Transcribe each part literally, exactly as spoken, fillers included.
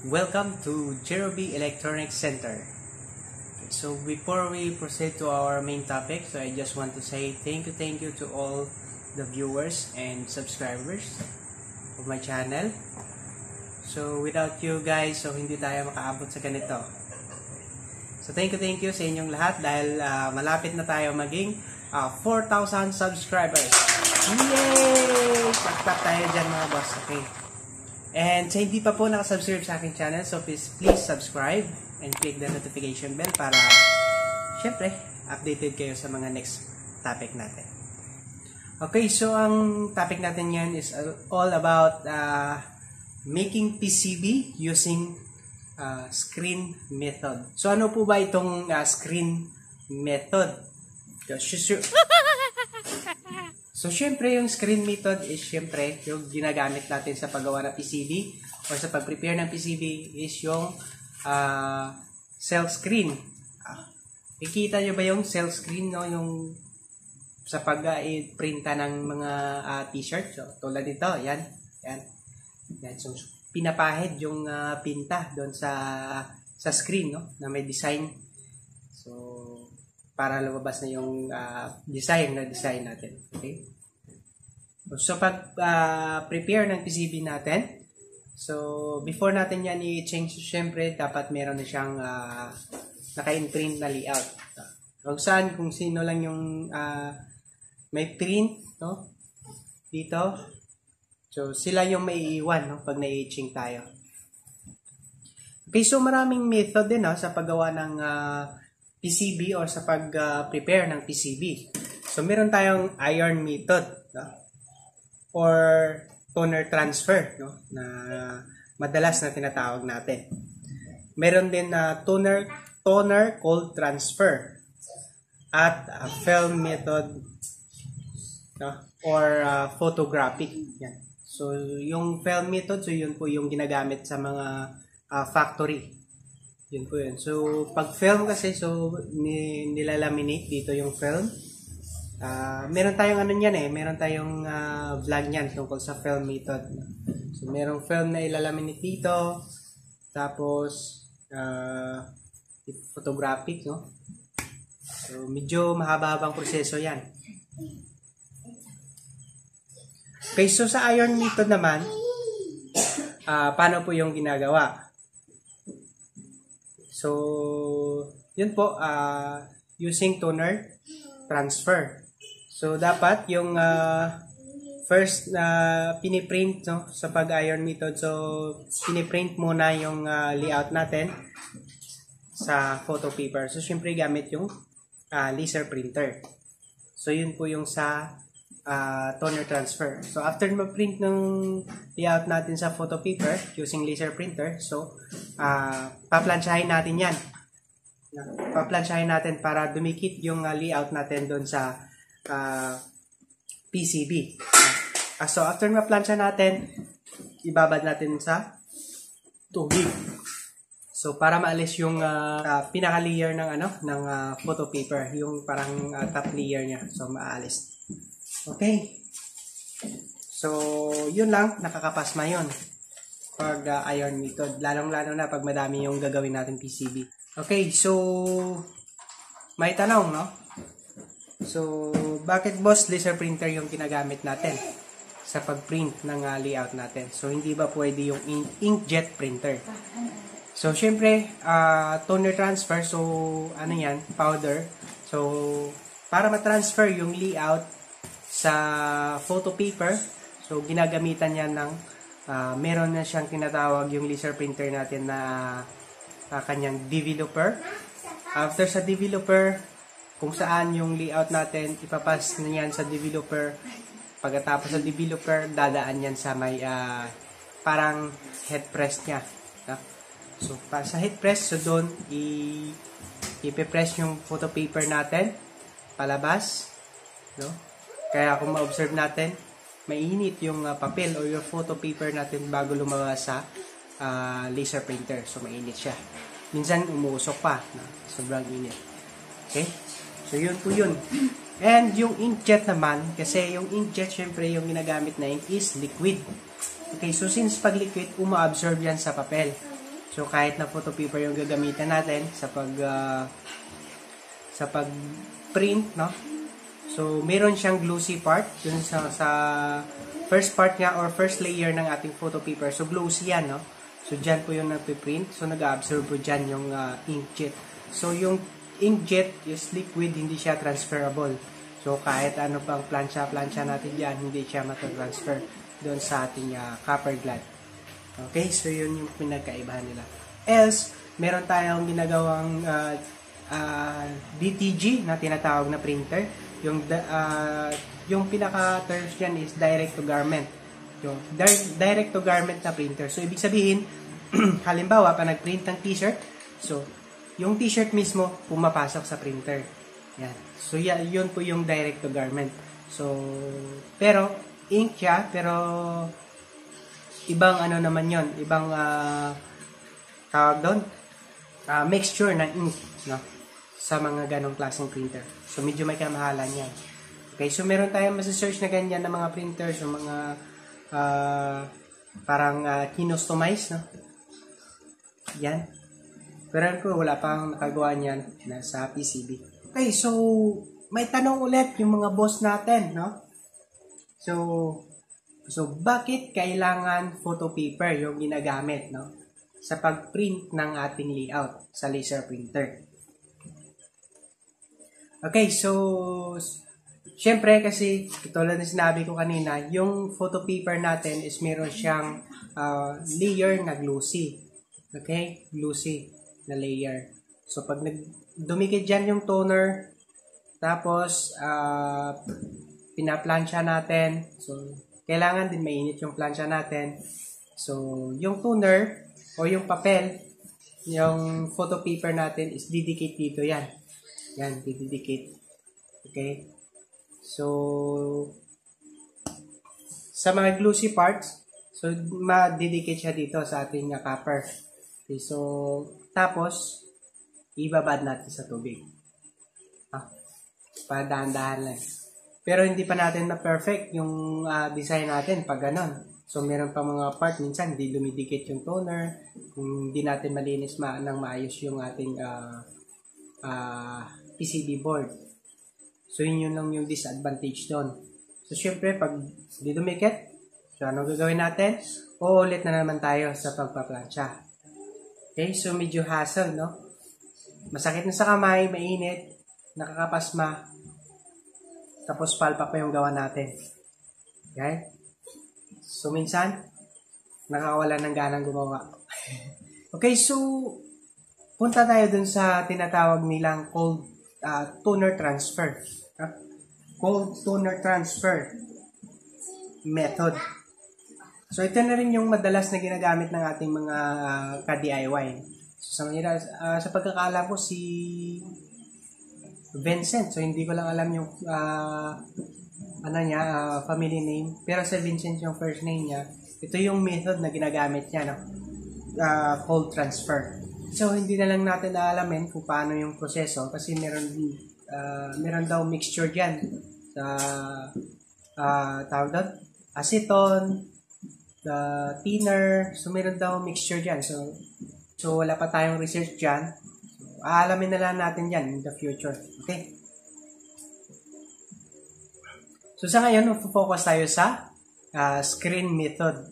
Welcome to Jerobi Electronics Center. So before we proceed to our main topic, so I just want to say thank you, thank you to all the viewers and subscribers of my channel. So without you guys, so hindi tayo makaabot sa ganito. So thank you, thank you sa inyong lahat dahil uh, malapit na tayo maging uh, four thousand subscribers. Yay! Clap-clap tayo dyan mga boss. Okay. And sa hindi pa po nakasubscribe sa aking channel, so please, please subscribe and click the notification bell para syempre updated kayo sa mga next topic natin. Okay, so ang topic natin yan is all about uh, making P C B using uh, screen method. So ano po ba itong uh, screen method? So syempre yung screen method is syempre yung ginagamit natin sa paggawa ng P C B or sa pag-prepare ng P C B is yung uh, cell screen. Uh, ikita nyo ba yung cell screen, no? Yung sa pag-printa uh, ng mga uh, t-shirt. So tulad nito, yan. Yan. Yan. So pinapahid yung uh, pinta doon sa sa screen, no? Na may design. So para lumabas na yung uh, design na design natin. Okay? So pag uh, prepare ng P C B natin, so before natin yan i-change, syempre dapat meron na siyang uh, naka-imprint na layout. Kung saan, kung sino lang yung uh, may print, no? Dito. So sila yung maiiwan, no? Pag na-etching tayo. Okay, so maraming method din, no? Sa paggawa ng uh, P C B or sa pag-prepare uh, ng P C B. So meron tayong iron method, no? Or toner transfer, no? Na madalas na tinatawag natin. Meron din na uh, toner toner cold transfer at uh, film method, no? Or uh, photographic. Yan. So yung film method, so yun po yung ginagamit sa mga uh, factory. Yun po yun. So pag film kasi, so nilalaminate dito yung film. Uh, meron tayong ano niyan eh, meron tayong uh, vlog niyan tungkol sa film method. So merong film na ilalaminate dito, tapos uh, photographic, no? So medyo mahaba-habang proseso yan. Okay, so sa iron method naman, uh, paano po yung ginagawa? So yun po, uh, using toner transfer. So, dapat yung uh, first na uh, piniprint, no, sa pag-iron method. So, piniprint muna yung uh, layout natin sa photo paper. So, syempre gamit yung uh, laser printer. So, yun po yung sa uh, toner transfer. So, after ma-print ng layout natin sa photo paper using laser printer, so, uh, paplansyahin natin yan. Paplansyahin natin para dumikit yung uh, layout natin doon sa Uh, P C B. Uh, so after ma-plansya natin, ibabad natin sa tubig. So para maalis yung uh, uh, pinaka-layer ng ano ng uh, photo paper, yung parang uh, top layer niya. So maalis. Okay. So yun lang, nakakapasma yun pag uh, iron method. Lalong-lalo na pag madami yung gagawin natin P C B. Okay, so may tanong, no? So, bakit boss laser printer yung ginagamit natin sa pag-print ng uh, layout natin? So, hindi ba pwede yung ink inkjet printer? So, syempre, uh, toner transfer, so, ano yan, powder. So, para ma-transfer yung layout sa photo paper, so, ginagamitan yan ng, uh, meron na siyang tinatawag yung laser printer natin na uh, kanyang developer. After sa developer, kung saan yung layout natin, ipapas na yan sa developer. Pagkatapos sa developer, dadaan yan sa may uh, parang head press niya. No? So, para sa head press, so doon, ipipress yung photo paper natin, palabas. No? Kaya kung ma-observe natin, mainit yung uh, papel o yung photo paper natin bago lumabas sa uh, laser printer. So, mainit siya. Minsan, umuusok pa. No? Sobrang init. Okay? So, yun po yun. And yung inkjet naman, kasi yung inkjet, syempre, yung ginagamit na ink is liquid. Okay, so since pag liquid, uma-absorb yan sa papel. So kahit na photo paper yung gagamitan natin sa pag uh, sa pag-print, no? So meron siyang glossy part dun sa, sa first part nga or first layer ng ating photo paper. So glossy yan, no? So dyan po yung nagpiprint. So nag-absorb po dyan yung uh, inkjet. So yung inkjet is liquid, hindi siya transferable. So kahit ano pang plancha-plancha natin dyan, hindi siya matatransfer doon sa ating uh, copper glad. Okay, so yun yung pinagkaibahan nila. Else, meron tayong ginagawang uh, uh, D T G na tinatawag na printer. Yung uh, yung pinaka-terms dyan is direct to garment. Yung direct to garment na printer. So ibig sabihin, halimbawa, pa nag-print ng t-shirt, so yung t-shirt mismo pumapasok sa printer. Yan. So yeah, yun po yung direct to garment. So, pero ink siya, pero ibang ano naman yon, ibang uh, tawag doon, uh, mixture ng ink, no? Sa mga ganong klaseng printer. So medyo may kamahalan yan. Okay, so meron tayong masa-search na ganyan na mga printers, yung mga uh, parang uh, kinustomize, no? Yan. Pero ko wala pang nakagawa niyan na sa P C B. Okay, so may tanong ulit yung mga boss natin, no? So, so bakit kailangan photo paper yung ginagamit, no? Sa pag-print ng ating layout sa laser printer. Okay, so syempre kasi tulad na sinabi ko kanina, yung photo paper natin is meron siyang uh, layer na glossy. Okay? Glossy na layer. So pag nagdumikit dyan yung toner, tapos uh, pinaplansya natin. So kailangan din mainit yung plansya natin. So yung toner o yung papel, yung photo paper natin is didikit dito yan. Yan, didikit. Okay? So sa mga glossy parts, so madidikit siya dito sa ating uh, copper. Okay, so tapos ibabad natin sa tubig. Ah, padahan-dahan lang. Pero hindi pa natin na perfect yung uh, design natin pag ganon. So meron pa mga part minsan hindi dumidikit yung toner, hindi natin malinis ma nang maayos yung ating uh, uh, P C B board. So yun yun lang yung disadvantage doon. So syempre pag hindi dumikit, so ano gagawin natin? Uulit na naman tayo sa pagpaplansya. Okay, so medyo hassle, no? Masakit na sa kamay, mainit, nakakapasma, tapos palpak pa yung gawa natin. Okay? So minsan, nakakawala ng ganang gumawa. Okay, so punta tayo dun sa tinatawag nilang cold uh, toner transfer. Huh? Cold toner transfer method. So ito na rin yung madalas na ginagamit ng ating mga uh, ka-D I Y. So sa manira, uh, sa pagkakaalam ko si Vincent. So hindi ko lang alam yung uh, ano niya, uh, family name. Pero si Vincent yung first name niya. Ito yung method na ginagamit niya, no? Uh, cold transfer. So hindi na lang natin aalamin kung paano yung proseso kasi meron uh, meron daw mixture diyan sa uh, tawag doon, acetone, the thinner, so meron daw mixture dyan. So, so wala pa tayong research dyan. So, aalamin na lang natin yan in the future. Okay? So, sa ngayon, focus tayo sa uh, screen method.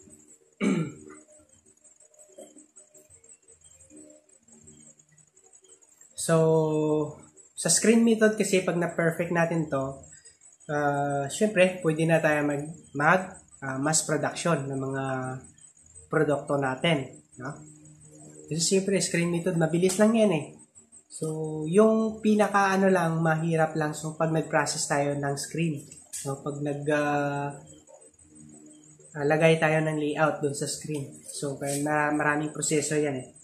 So, sa screen method kasi pag na-perfect natin to, uh, syempre, pwede na tayo mag, mag Uh, mass production ng mga produkto natin, no? Kasi siyempre screen method mabilis lang yan eh. So yung pinaka ano lang mahirap lang so pag nag-process tayo ng screen, no? Pag nag uh, uh, lagay tayo ng layout doon sa screen. So kaya na maraming proseso yan eh.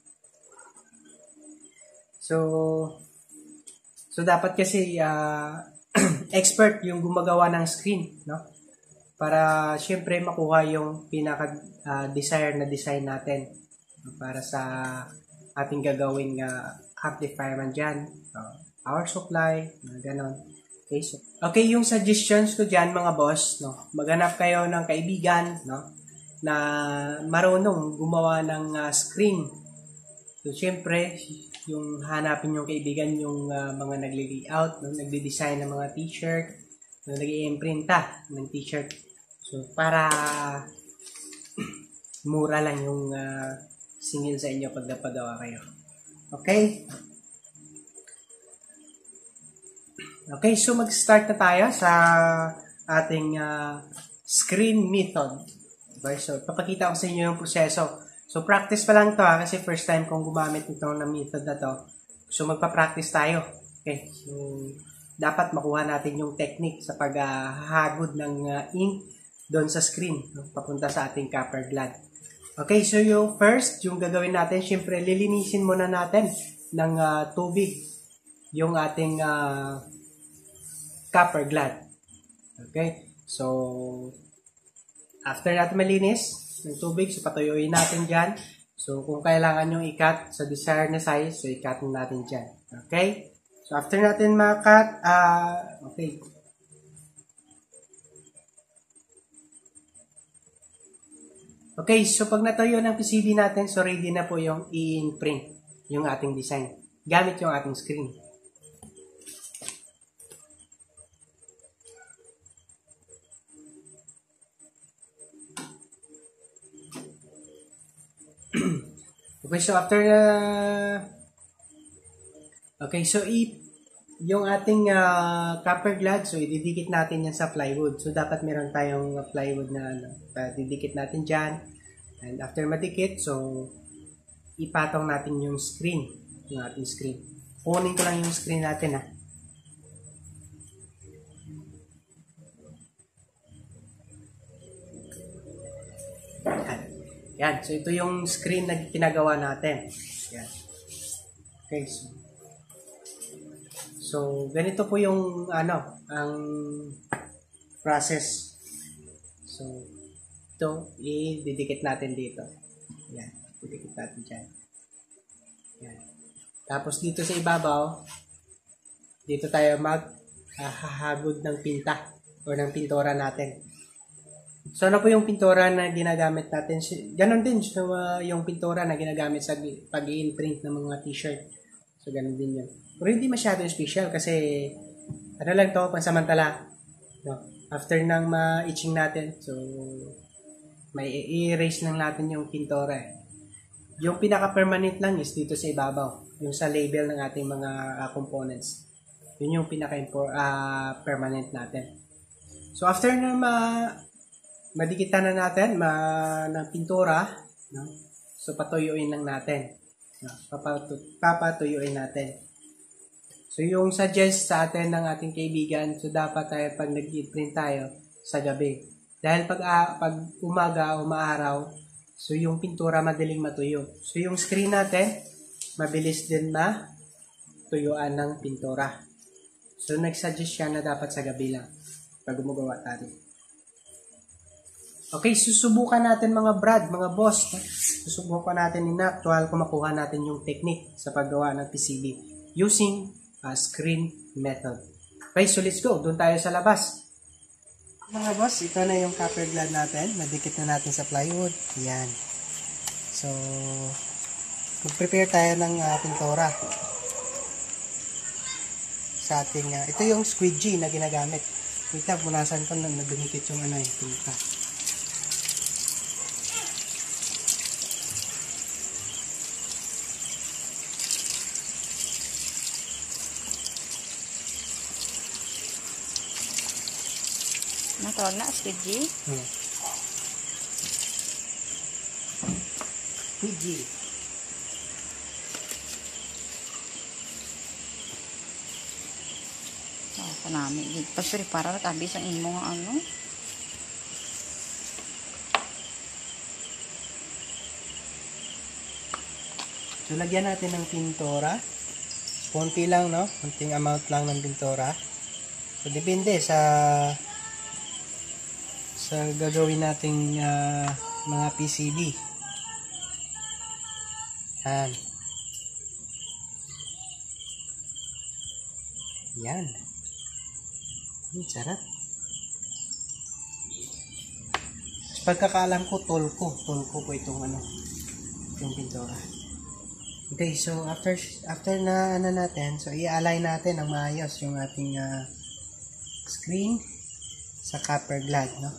So so dapat kasi uh, expert yung gumagawa ng screen, no? Para syempre makuha yung pinaka-desired uh, na design natin para sa ating gagawing uh, amplifier man dyan, uh, power supply, uh, ganon. Okay, so, okay, yung suggestions ko dyan mga boss, no, maghanap kayo ng kaibigan, no, na marunong gumawa ng uh, screen So, syempre, yung hanapin yung kaibigan, yung uh, mga nagli-layout, no? Nagdi-design ng mga t-shirt, no? Nag-i-imprinta ng t-shirt. So, para mura lang yung uh, singil sa inyo pag napagawa kayo. Okay? Okay, so mag-start na tayo sa ating uh, screen method. Okay, so, papakita ko sa inyo yung proseso. So, practice pa lang to ha, kasi first time kong gumamit nito na method na to. So, magpa-practice tayo. Okay, so, dapat makuha natin yung technique sa paghahagod uh, ng uh, ink doon sa screen, no? Papunta sa ating copper glad. Okay, so yung first, yung gagawin natin, syempre, lilinisin muna natin ng uh, tubig yung ating uh, copper glad. Okay, so, after natin malinis ng tubig, so patuyuin natin dyan. So, kung kailangan yung i-cut sa desired na size, so i-cut natin dyan. Okay? So, after natin ma-cut, uh, okay. Okay, so pag natuyo ng P C B natin, so ready na po yung i-print yung ating design gamit yung ating screen. Okay, so after uh, okay, so i yung ating uh, copper glad, so ididikit natin yan sa plywood. So dapat meron tayong plywood na ano, uh, didikit natin dyan. And after madikit, so ipatong natin yung screen, yung ating screen. Kunin ko lang yung screen natin ha. Yan. Yan. So ito yung screen na pinagawa natin. Yan. Okay. So, so ganito po yung ano, ang process. So ito, i-didikit natin dito. Yan. Didikit natin dyan. Yan. Tapos dito sa ibabaw, dito tayo maghahagod ng pinta o ng pintura natin. So, ano po yung pintura na ginagamit natin? Ganon din so, uh, yung pintura na ginagamit sa pag-i-imprint ng mga t-shirt. So, ganon din yun. Pero hindi masyado special kasi ano lang to, pansamantala. No? After nang ma-itching natin, so, may i-erase lang natin yung pintura. Yung pinaka-permanent lang is dito sa ibabaw. Yung sa label ng ating mga uh, components. Yun yung pinaka-permanent uh, natin. So, after na ma madikitan na natin ma ng pintura, no? So patuyuin lang natin. No? Papatu papatuyuin natin. So yung suggest sa atin ng ating kaibigan, so dapat tayo pag nag-print tayo sa gabi. Dahil pag uh, pag umaga o maaraw, so yung pintura madaling matuyo. So yung screen natin mabilis din matuyuan ng pintura. So nag-suggest siya na dapat sa gabi lang pag gumagawa tayo. Okay, susubukan natin mga brad, mga boss. Susubukan natin in actual kung makuha natin yung technique sa paggawa ng P C B using a screen method. Okay, so let's go. Doon tayo sa labas. Mga boss, ito na yung copper glad natin. Nadikit na natin sa plywood. Yan. So, mag-prepare tayo ng uh, pintura. Sa ating, uh, ito yung squeegee na ginagamit. Ito, punasan ko na nadumikit yung ano yung pinta. Natawag na, squeegee? Hmm. Squeegee. Oh, panami. Pag-prepare na kabis ang imo nga ano. So, lagyan natin ng pintura. Konti lang, no? Konting amount lang ng pintura. So, depende sa sa gagawin nating uh, mga P C B. Yan. Yan. Ang sarap. Sa pagkakaalam ko, tolko. Tolko po itong ano, yung pintura. Okay, so after after na ano natin, so i-align natin ng maayos yung ating uh, screen sa copper glad, no?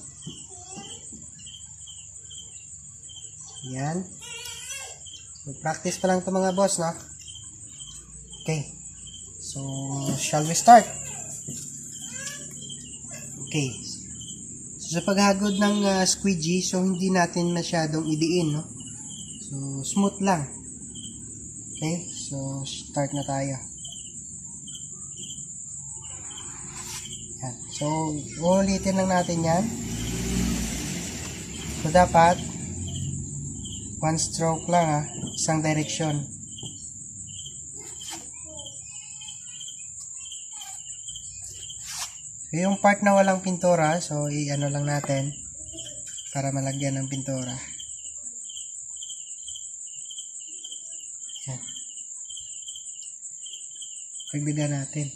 Yan. So, practice pa lang ito mga boss, no? Okay. So, shall we start? Okay. So, sa paghagod ng uh, squeegee, so hindi natin masyadong idiin, no? So, smooth lang. Okay, so start na tayo. Yan. So, uulitin lang natin yan. So, dapat one stroke lang ha, isang direksyon. So, yung part na walang pintura, so i-ano lang natin para malagyan ng pintura. Yan. Pagbigan natin.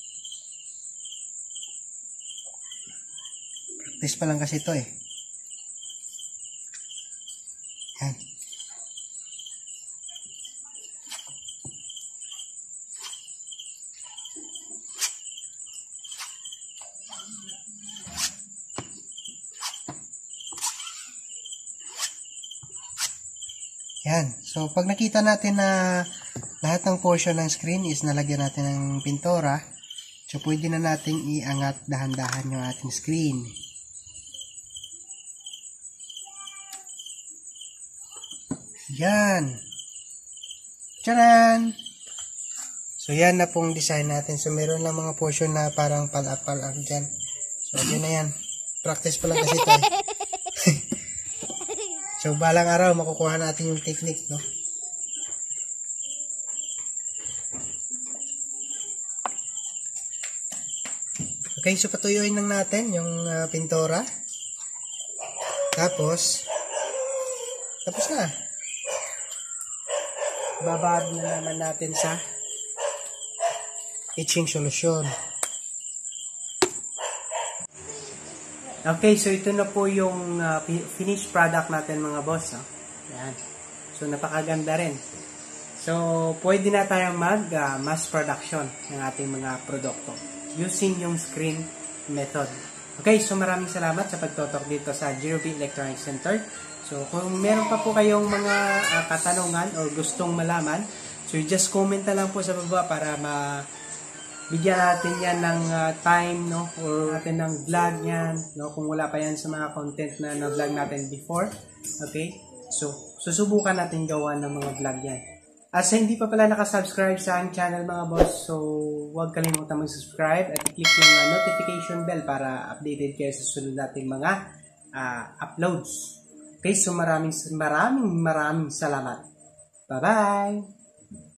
Practice pa lang kasi ito eh. Yan. Yan. So, pag nakita natin na lahat ng portion ng screen is nalagyan natin ng pintura, so pwede na nating iangat dahan-dahan yung ating screen. Yan. Tcharan! So, yan na pong design natin. So, meron lang mga portion na parang palak-palak dyan. So, yun na yan. Practice pa lang kasi ito eh. So, balang araw, makukuha natin yung technique, no? Okay, so patuyuin lang natin yung uh, pintura. Tapos, tapos na. Babad na naman natin sa etching solution. Okay, so ito na po yung uh, finished product natin mga boss. No? Yan. So, napakaganda rin. So, pwede na tayong mag uh, mass production ng ating mga produkto using yung screen method. Okay, so maraming salamat sa pagtotok dito sa G R B Electronics Center. So, kung meron pa po kayong mga uh, katanungan o gustong malaman, so just comment na lang po sa baba para ma bigyan natin yan ng uh, time, no, or natin ng vlog yan, no, kung wala pa yan sa mga content na na-vlog natin before. Okay, so susubukan natin gawa ng mga vlog yan. At sa hindi pa pala nakasubscribe sa aking channel mga boss, so huwag kalimutan mag-subscribe at i-click yung uh, notification bell para updated kayo sa sunod nating mga uh, uploads. Okay, so maraming maraming maraming salamat. Bye-bye!